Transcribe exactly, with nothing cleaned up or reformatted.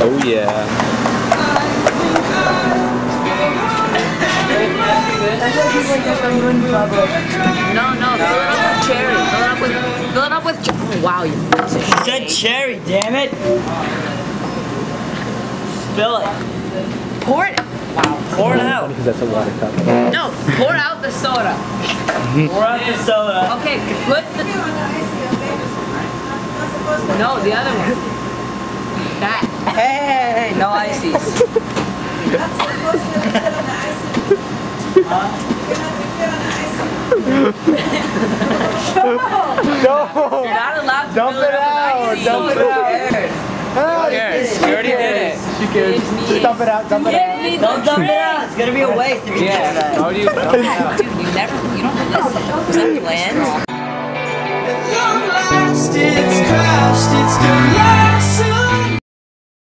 Oh yeah. No, no, fill it up with cherry. Fill it up with, fill it up with cherry. Oh, wow, you piece of You shit. said cherry, damn it. Spill it. Pour it. Wow. Pour it out. Because that's a water cup. No, pour out the soda. Pour out the soda. Okay, put the... No, the other one. That. Hey, no ices. No! You're not allowed to Dump fill it it up out! with ice. Dump it out! Ah, cares? You already did it. She cares. Just dump it out, dump it out. Don't dump it out. It's gonna be a waste if you do that. How do you dump it out? Dude, you never, you don't listen. Was that planned? At long last it's crashed, it's the last